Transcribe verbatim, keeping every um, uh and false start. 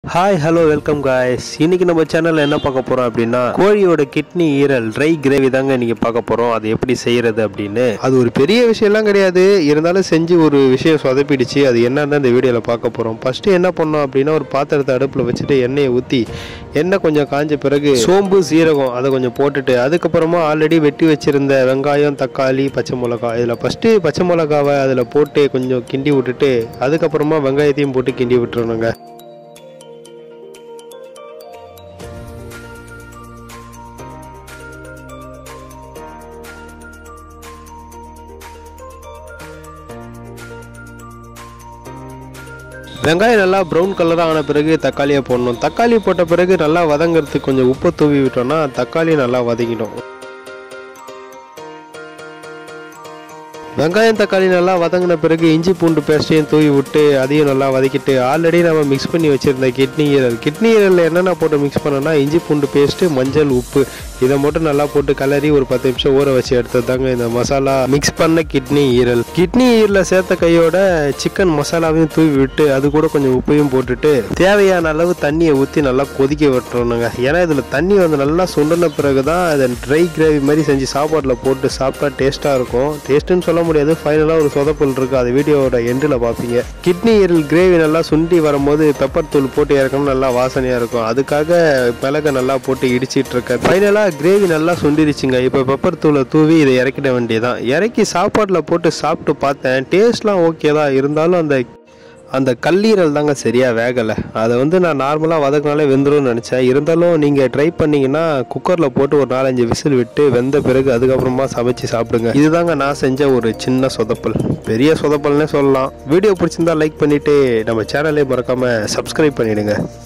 Hi hello welcome guys. இன்னைக்கு நம்ம சேனலில் என்ன பார்க்க போகிறோம் அப்படின்னா கோழியோட கிட்னி ஈரல் ட்ரை கிரேவி தாங்க இன்றைக்கி பார்க்க போகிறோம். அது எப்படி செய்கிறது அப்படின்னு. அது ஒரு பெரிய விஷயம்லாம் கிடையாது, இருந்தாலும் செஞ்சு ஒரு விஷயம் சொதப்பிடுச்சு. அது என்னன்னு இந்த வீடியோவில் பார்க்க போகிறோம். ஃபஸ்ட்டு என்ன பண்ணோம் அப்படின்னா, ஒரு பாத்திரத்தை அடுப்பில் வச்சுட்டு எண்ணெயை ஊற்றி எண்ணெய் கொஞ்சம் காஞ்ச பிறகு சோம்பு சீரகம் அதை கொஞ்சம் போட்டுட்டு அதுக்கப்புறமா ஆல்ரெடி வெட்டி வச்சுருந்த வெங்காயம் தக்காளி பச்சை மிளகா இதில் ஃபஸ்ட்டு பச்சை மிளகாவை அதில் போட்டு கொஞ்சம் கிண்டி விட்டுட்டு அதுக்கப்புறமா வெங்காயத்தையும் போட்டு கிண்டி விட்டுறணுங்க. வெங்காயம் நல்லா ப்ரௌன் கலராக ஆன பிறகு தக்காளியை போடணும். தக்காளி போட்ட பிறகு நல்லா வதங்கிறதுக்கு கொஞ்சம் உப்பு தூவி விட்டோம்னா தக்காளி நல்லா வதங்கிடும். வெங்காயம் தக்காளி நல்லா வதங்கின பிறகு இஞ்சி பூண்டு பேஸ்ட்டையும் தூவி விட்டு அதையும் நல்லா வதக்கிட்டு ஆல்ரெடி நம்ம மிக்ஸ் பண்ணி வச்சுருந்த கிட்னி ஈரல் கிட்னி ஈரலில் என்னென்ன போட்டு மிக்ஸ் பண்ணோன்னா இஞ்சி பூண்டு பேஸ்ட்டு மஞ்சள் உப்பு இதை மட்டும் நல்லா போட்டு கலரி ஒரு பத்து நிமிஷம் ஊற வச்சு எடுத்தது தாங்க இந்த மசாலா மிக்ஸ் பண்ண கிட்னி ஈரல். கிட்னி ஈரலில் சேர்த்த கையோட சிக்கன் மசாலாவையும் தூவி விட்டு அது கூட கொஞ்சம் உப்பையும் போட்டுட்டு தேவையான அளவு தண்ணியை ஊற்றி நல்லா கொதிக்க விட்டுறணுங்க. ஏன்னா இதில் தண்ணி வந்து நல்லா சுண்டின பிறகு தான் அதை ட்ரை கிரேவி மாதிரி செஞ்சு சாப்பாட்டில் போட்டு சாப்பிட்டா டேஸ்ட்டாக இருக்கும். டேஸ்ட்டுன்னு சொல்ல முடியாது, ஃபைனலாக ஒரு சொதப்பல் இருக்குது. அது வீடியோவோட எண்டில் பார்ப்பீங்க. கிட்னி ஈரல் கிரேவி நல்லா சுண்டி வரும்போது பெப்பர் தூள் போட்டு இறக்கணும், நல்லா வாசனையாக இருக்கும். அதுக்காக மிளகை நல்லா போட்டு இடிச்சிட்டு இருக்கேன். ஃபைனலாக கிரேவி நல்லா சுண்டிருச்சுங்க. இப்போ பெப்பர் தூளை தூவி இதை இறக்கிட வேண்டியதான். இறக்கி சாப்பாட்டில் போட்டு சாப்பிட்டு பார்த்தேன், டேஸ்ட்லாம் ஓகே தான். இருந்தாலும் அந்த அந்த கல்லீரல் தாங்க சரியாக வேகலை. அதை வந்து நான் நார்மலாக வதக்கினாலே வெந்துரும்னு நினச்சேன். இருந்தாலும் நீங்கள் ட்ரை பண்ணிங்கன்னா குக்கரில் போட்டு ஒரு நாலஞ்சு விசில் விட்டு வெந்த பிறகு அதுக்கப்புறமா சமைச்சு சாப்பிடுங்க. இதுதாங்க நான் செஞ்ச ஒரு சின்ன சொதப்பல், பெரிய சொதப்பல்னே சொல்லலாம். வீடியோ பிடிச்சிருந்தா லைக் பண்ணிவிட்டு நம்ம சேனலே மறக்காமல் சப்ஸ்கிரைப் பண்ணிவிடுங்க.